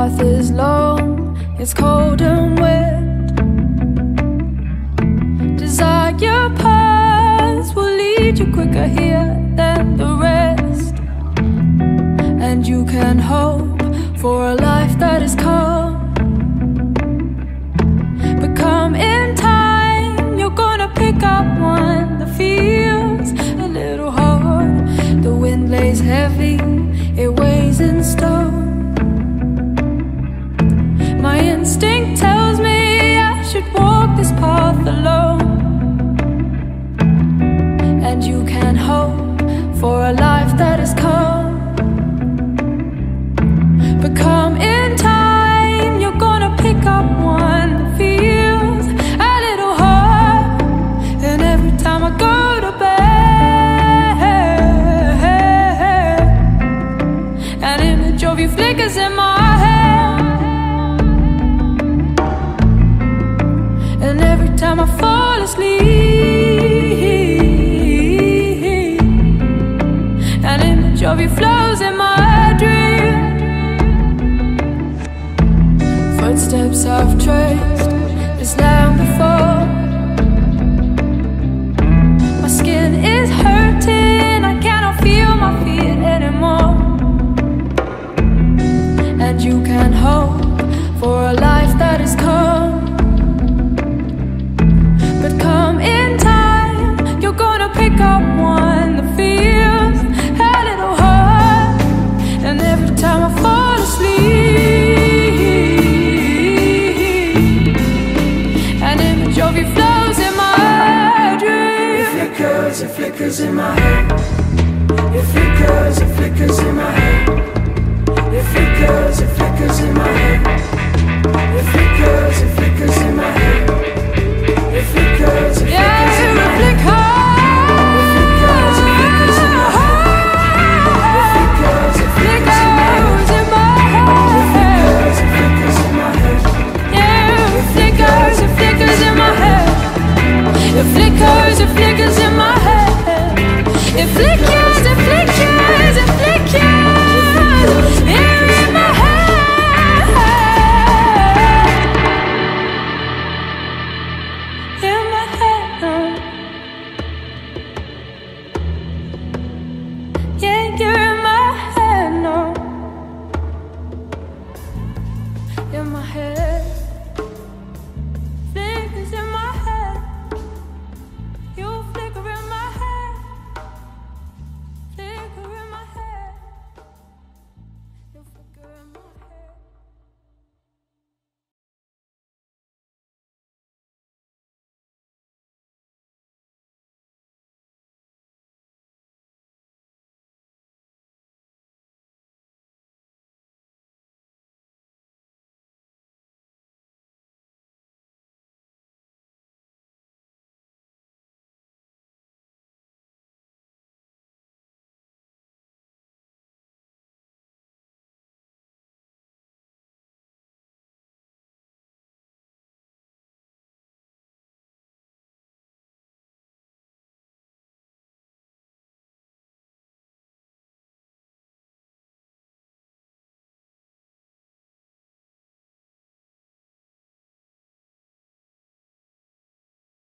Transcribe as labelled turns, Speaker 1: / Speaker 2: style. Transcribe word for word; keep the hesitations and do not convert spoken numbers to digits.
Speaker 1: path is long, it's cold and wet. Desire paths will lead you quicker here than the rest. And you can hope for a life that is calm. But come in time, you're gonna pick up one that feels a little hard. The wind lays heavy, it weighs in stone. My instinct tells me I should walk this path alone. And you can hope for a life that is calm. But come in time, you're gonna pick up one that feels a little hard. And every time I go to bed, an image of you flickers in my head. And every time I fall asleep, an image of you flows in my dream. Footsteps I've traced this land before. My skin is hurting, I cannot feel my feet anymore. And you can hope for a life that is calm. But come in time, you're gonna pick up one that feels a little hard. And every time I fall asleep, an image of you flows in my dream.
Speaker 2: It flickers, it flickers in my head.